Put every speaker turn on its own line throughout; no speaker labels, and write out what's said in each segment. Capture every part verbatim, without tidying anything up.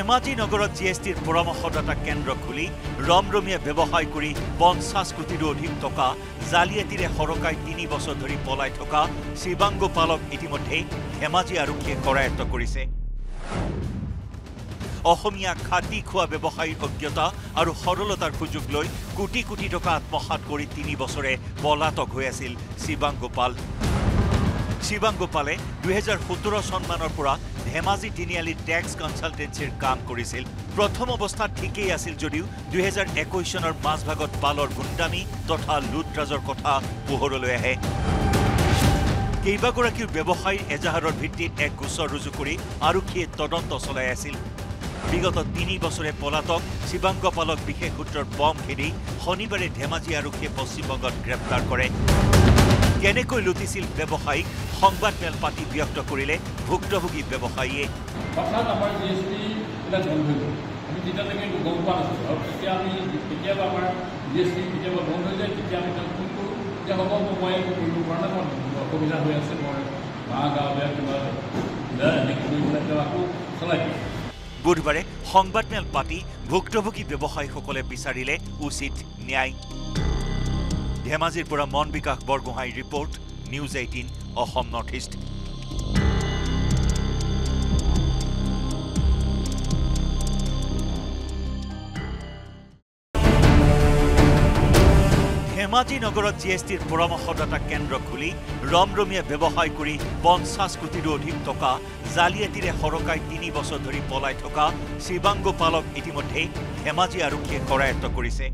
ধেমাজি নগৰত G S টিৰ পৰামৰ্শদাতা কেন্দ্ৰ খুলি ৰমৰমীয়া ব্যৱসায় কৰি পঞ্চাছ কোটিৰো অধিক টকা জালিয়াতিৰে সৰকাই তিনি বছৰ ধৰি পলাই থকা শিৱাংগু পালক ইতিমধ্যে ধেমাজি আৰক্ষীয়ে কৰায়ত্ব কৰিছে। অসমীয়া খাতি খোৱা ব্যৱসায়ীৰ অজ্ঞতা আৰু সৰলতাৰ সুযোগ লৈ কোটি কোটি টকা আত্মসাত কৰি তিনি বছৰে পলাতক হৈ আছিল শিৱাংগু পাল। শিৱাংগু পালে দুহেজাৰ সোতৰ চনমানৰ পৰা ধেমাজি তিনিআলিত টেক্স কনচালটেন্সিৰ কাম কৰিছিল। প্ৰথম অৱস্থাত ঠিকেই আছিল যদিও দুহেজাৰ একৈশ চনৰ মাজভাগত পালৰ গুণ্ডামী তথা লুটৰাজৰ কথা পোহৰলৈ আহে। কেইবাগৰাকীৰ ব্যৱসায়ীৰ এজাহাৰৰ ভিত্তিত এক গোচৰ ৰুজু কৰি আৰক্ষীয়ে তদন্ত চলাই আছিল। বিগত তিনি বছৰে পলাতক শিৱাংগু পালক বিশেষ সূত্ৰৰ বম খেদি শনিবাৰে ধেমাজি আৰক্ষীয়ে পশ্চিমবংগত গ্ৰেপ্তাৰ কৰে। কেনেকৈ লুটিছিল ব্যৱসায়ীক সংবাদমেল পাতি ব্যক্ত কৰিলে ভুক্তভোগী ব্যৱসায়ীয়ে।
হঠাৎ আমাৰ জি এছ টি এটা বন্ধ হৈ গ'ল। আমি তেতিয়ালৈকে গম পোৱা নাছিলোঁ আৰু তেতিয়া আমি কেতিয়াবা আমাৰ জি এছ টি কেতিয়াবা বন্ধ হৈ যায়, তেতিয়া আমি তেওঁক ফোন কৰোঁ যে হ'ব মই কৰিব পৰা নাই, মোৰ অসুবিধা হৈ আছে, মই গাঁও গাঁও বেয়া কিবা এনেকৈ কৰি পেলাই তেওঁ আকৌ চলাই দিয়ে।
বুধবাৰে সংবাদমেল পাতি ভুক্তভোগী ব্যৱসায়ীসকলে বিচাৰিলে উচিত ন্যায়। ধেমাজিৰ পৰা মন বিকাশ বৰগোহাঁইৰ report, news eighteen Assam north east. Dhemaji নগৰত জি এছ টিৰ পৰামৰ্শদাতা কেন্দ্ৰ খুলি ৰমৰমীয়া ব্যৱসায় কৰি পঞ্চাছ কোটিৰো অধিক টকা জালিয়াতিৰে সৰকাই তিনি বছৰ ধৰি পলাই থকা শিৱাংগু পালক ইতিমধ্যে ধেমাজি আৰক্ষীয়ে কৰায়ত্ব কৰিছে।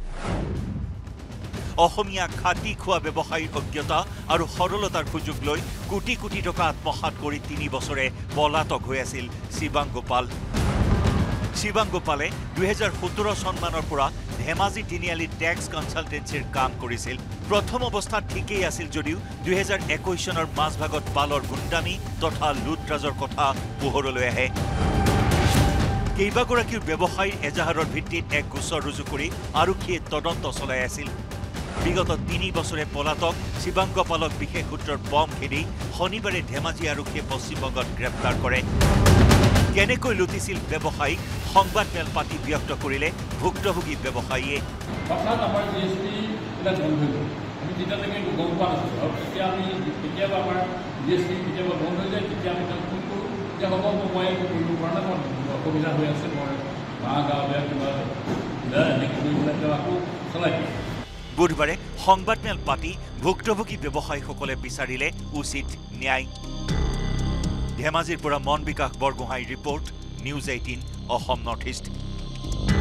অসমীয়া খাতি খোৱা ব্যৱসায়ীৰ অজ্ঞতা আৰু সৰলতাৰ সুযোগ লৈ কোটি কোটি টকা আত্মসাত কৰি তিনি বছৰে পলাতক হৈ আছিল শিৱাংগু পাল। শিৱাংগু পালে দুহেজাৰ সোতৰ চনমানৰ পৰা ধেমাজি তিনিআলিত টেক্স কনচালটেন্সিৰ কাম কৰিছিল। প্ৰথম অৱস্থাত ঠিকেই আছিল যদিও দুহেজাৰ একৈশ চনৰ মাজভাগত পালৰ গুণ্ডামী তথা লুটৰাজৰ কথা পোহৰলৈ আহে। কেইবাগৰাকীৰ ব্যৱসায়ীৰ এজাহাৰৰ ভিত্তিত এক গোচৰ ৰুজু কৰি আৰক্ষীয়ে তদন্ত চলাই আছিল। বিগত তিনি বছৰে পলাতক শিৱাংগু পালক বিশেষ সূত্ৰৰ বম খেদি শনিবাৰে ধেমাজি আৰক্ষীয়ে পশ্চিমবংগত গ্ৰেপ্তাৰ কৰে। কেনেকৈ লুটিছিল ব্যৱসায়ীক সংবাদমেল পাতি ব্যক্ত কৰিলে ভুক্তভোগী ব্যৱসায়ীয়ে।
হঠাৎ আমাৰ জি এছ টি এটা বন্ধ হৈ গ'ল। আমি তেতিয়ালৈকে গম পোৱা নাছিলোঁ আৰু তেতিয়া আমি কেতিয়াবা আমাৰ জি এছ টি কেতিয়াবা বন্ধ হৈ যায়, তেতিয়া আমি তেওঁক ফোন কৰোঁ যে হ'ব মই কৰিব পৰা নাই, মোৰ অসুবিধা হৈ আছে, মই গাঁও গাঁও বেয়া কিবা এনেকৈ কৰি পেলাই তেওঁ আকৌ চলাই দিয়ে।
বুধবাৰে সংবাদমেল পাতি ভুক্তভোগী ব্যৱসায়ীসকলে বিচাৰিলে উচিত ন্যায়। ধেমাজিৰ পৰা মন বিকাশ বৰগোহাঁইৰ report, news eighteen Assam north east.